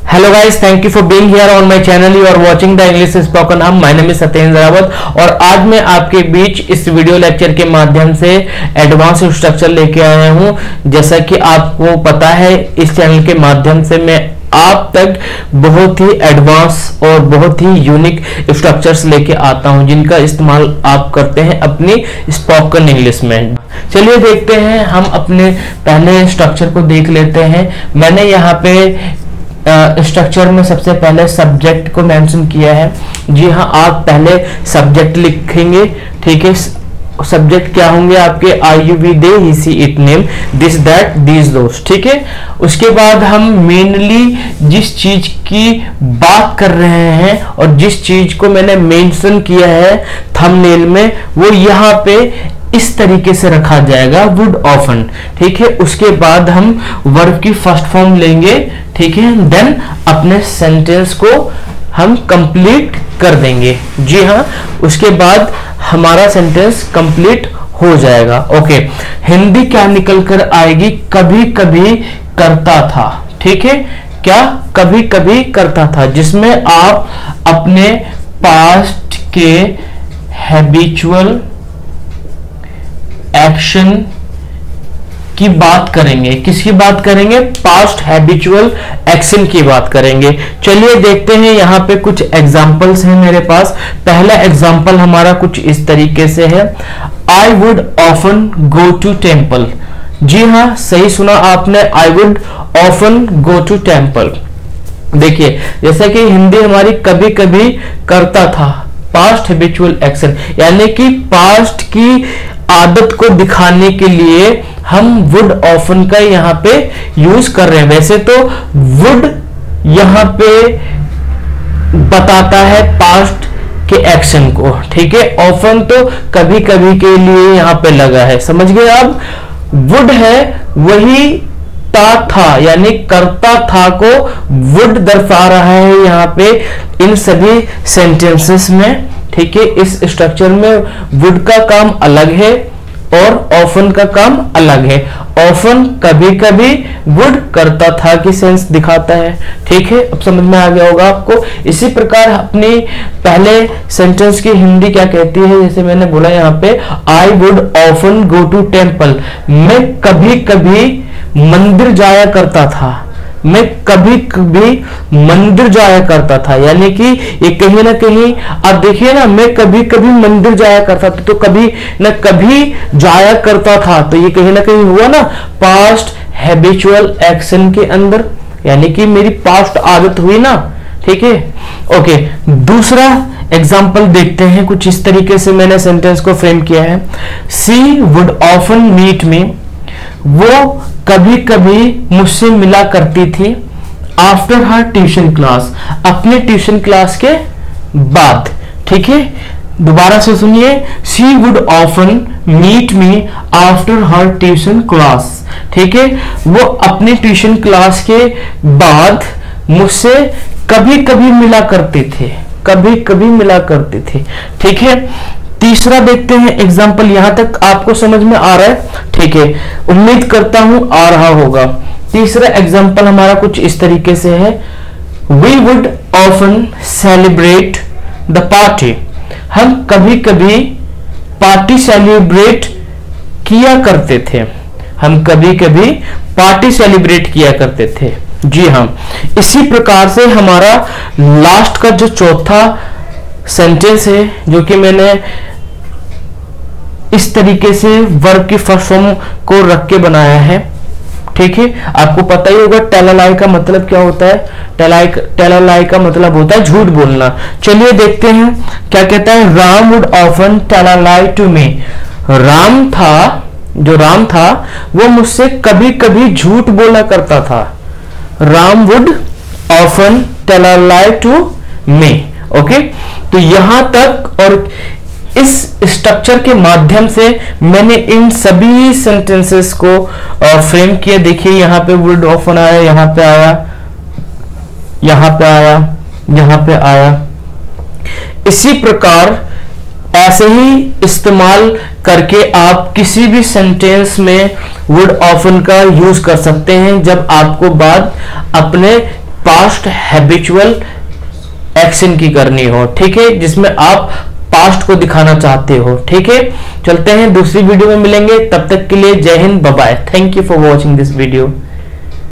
Hello guys, thank you for being here on my channel. You are watching the English Spoken Hum. My name is Satyendra Rawat और आज मैं आपके बीच इस video lecture के माध्यम से एडवांस स्ट्रक्चर लेके आया हूँ। जैसा कि आपको पता है, इस चैनल के माध्यम से मैं आप तक बहुत ही एडवांस और बहुत ही यूनिक स्ट्रक्चर्स लेके आता हूं, जिनका इस्तेमाल आप करते हैं अपनी स्पोकन इंग्लिश में। चलिए देखते हैं, हम अपने पहले स्ट्रक्चर को देख लेते हैं। मैंने यहाँ पे स्ट्रक्चर में सबसे पहले सब्जेक्ट को मेंशन किया है। जी हाँ, आप पहले सब्जेक्ट लिखेंगे, ठीक है। सब्जेक्ट क्या होंगे आपके? I you we they he she it name this that these दोस्त, ठीक है। उसके बाद हम मेनली जिस चीज की बात कर रहे हैं और जिस चीज को मैंने मेंशन किया है थंबनेल में, वो यहाँ पे इस तरीके से रखा जाएगा, वुड ऑफन, ठीक है। उसके बाद हम वर्ब की फर्स्ट फॉर्म लेंगे, ठीक है। देन अपने सेंटेंस को हम कंप्लीट कर देंगे। जी हाँ, उसके बाद हमारा सेंटेंस कंप्लीट हो जाएगा। ओके, हिंदी क्या निकल कर आएगी? कभी कभी करता था, ठीक है। क्या? कभी कभी करता था, जिसमें आप अपने पास्ट के हैबिचुअल एक्शन की बात करेंगे। किसकी बात करेंगे? पास्ट हैबिचुअल एक्शन की बात करेंगे। चलिए देखते हैं, यहाँ पे कुछ एग्जांपल्स हैं मेरे पास। पहला एग्जांपल हमारा कुछ इस तरीके से है, I would often go to temple. जी हाँ, सही सुना आपने, I would often go to temple. देखिए, जैसा कि हिंदी हमारी कभी कभी करता था, पास्ट हैबिचुअल एक्शन, यानी कि पास्ट की आदत को दिखाने के लिए हम वुड ऑफन का यहाँ पे यूज कर रहे हैं। वैसे तो वुड यहाँ पे बताता है पास्ट के एक्शन को, ठीक है। ऑफन तो कभी कभी के लिए यहाँ पे लगा है, समझ गए आप। वुड है वही था, यानी करता था को वुड दर्शा रहा है यहाँ पे इन सभी सेंटेंसेस में, ठीक है। इस स्ट्रक्चर में वुड का काम अलग है और ऑफन का काम अलग है। ऑफन कभी कभी, वुड करता था की सेंस दिखाता है, ठीक है। अब समझ में आ गया होगा आपको। इसी प्रकार अपनी पहले सेंटेंस की हिंदी क्या कहती है? जैसे मैंने बोला यहाँ पे, I would often go to temple. मैं कभी कभी मंदिर जाया करता था। मैं कभी कभी मंदिर जाया करता था, यानी कि ये कहीं ना कहीं आप देखिए ना, मैं कभी कभी मंदिर जाया करता था, तो कभी न कभी जाया करता था, तो ये कहीं ना कहीं हुआ ना पास्ट हैबिचुअल एक्शन के अंदर, यानी कि मेरी पास्ट आदत हुई ना, ठीक है। ओके, दूसरा एग्जाम्पल देखते हैं। कुछ इस तरीके से मैंने सेंटेंस को फ्रेम किया है, she would often meet me. वो कभी कभी मुझसे मिला करती थी आफ्टर हर ट्यूशन क्लास, अपने ट्यूशन क्लास के बाद, ठीक है। दोबारा से सुनिए, she would often meet me after her tuition class, ठीक है। वो अपने ट्यूशन क्लास के बाद मुझसे कभी कभी मिला करते थे, कभी कभी मिला करते थे, ठीक है। तीसरा देखते हैं एग्जाम्पल। यहां तक आपको समझ में आ रहा है? ठीक है, उम्मीद करता हूं आ रहा होगा। तीसरा एग्जाम्पल हमारा कुछ इस तरीके से है, we would often celebrate the party. हम कभी कभी पार्टी सेलिब्रेट किया करते थे। हम कभी कभी पार्टी सेलिब्रेट किया करते थे। जी हाँ, इसी प्रकार से हमारा लास्ट का जो चौथा सेंटेंस है, जो कि मैंने इस तरीके से वर्ब की फर्स्ट फॉर्म को रख के बनाया है, ठीक है। आपको पता ही होगा टेलालाई का मतलब क्या होता है। टेलालाई का मतलब होता है झूठ बोलना। चलिए देखते हैं क्या कहता है, Ram would often tell a lie to me. Ram था, जो राम था, वो मुझसे कभी कभी झूठ बोला करता था। Ram would often tell a lie to me. Okay, तो यहां तक और इस स्ट्रक्चर के माध्यम से मैंने इन सभी सेंटेंसेस को फ्रेम किया। देखिए, यहाँ पे वुड ऑफन आया, यहाँ पे आया, यहाँ पे आया, यहाँ पे आया। इसी प्रकार ऐसे ही इस्तेमाल करके आप किसी भी सेंटेंस में वुड ऑफन का यूज कर सकते हैं, जब आपको बात अपने पास्ट हैबिचुअल एक्शन की करनी हो, ठीक है, जिसमें आप पास्ट को दिखाना चाहते हो, ठीक है। चलते हैं दूसरी वीडियो में मिलेंगे, तब तक के लिए जय Hind, bye bye, thank you for watching this video.